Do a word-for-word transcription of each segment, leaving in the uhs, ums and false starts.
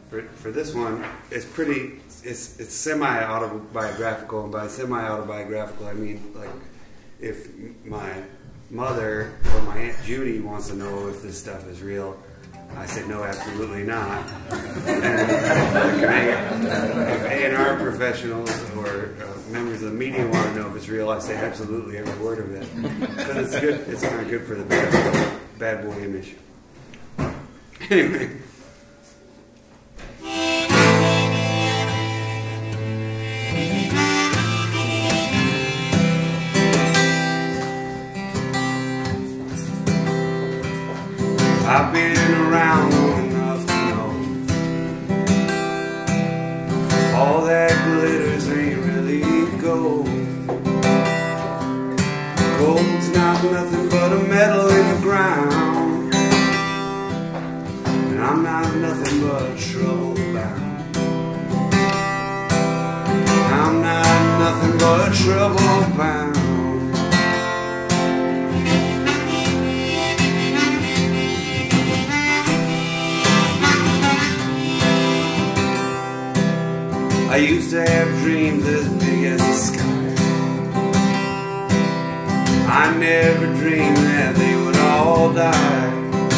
for for this one, it's pretty. It's it's semi-autobiographical, and by semi-autobiographical, I mean like if my mother or my Aunt Judy wants to know if this stuff is real, I say no, absolutely not. And if A and R professionals or uh, members of the media want to know if it's real, I say absolutely every word of it. But it's good. It's kind of good for the bad, bad boy image. Anyway. I've been around long enough to know all that glitters ain't really gold. Gold's not nothing but a metal in the ground, and I'm not nothing but trouble bound. I'm not nothing but trouble bound. I used to have dreams as big as the sky. I never dreamed that they would all die.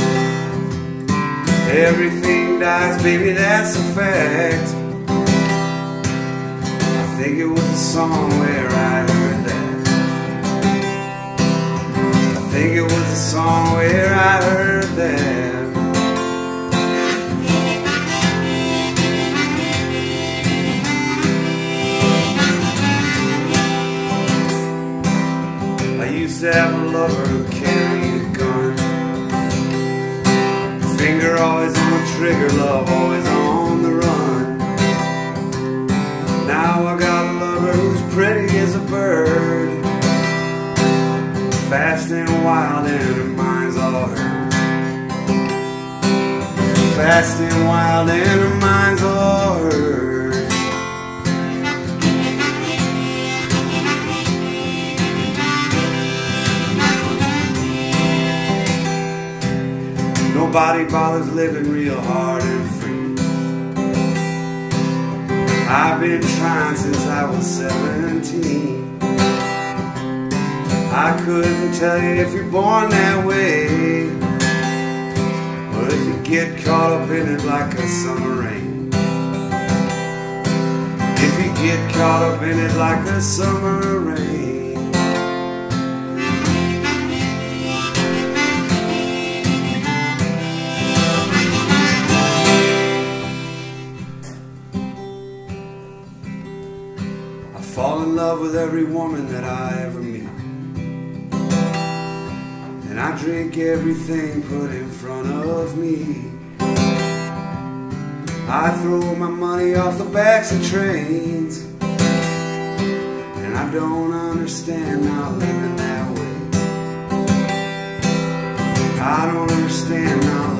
Everything dies, baby, that's a fact. I think it was a song where I heard that. I think it was a song where I heard that. I used to have a lover who carried a gun. Finger always on the trigger, love always on the run. Now I got a lover who's pretty as a bird, fast and wild and her mind's all hers. Fast and wild and her mind's all hers. Nobody bothers living real hard and free. I've been trying since I was seventeen. I couldn't tell you if you're born that way, but if you get caught up in it like a summer rain, if you get caught up in it like a summer rain. Fall in love with every woman that I ever meet, and I drink everything put in front of me. I throw my money off the backs of trains, and I don't understand not living that way. I don't understand not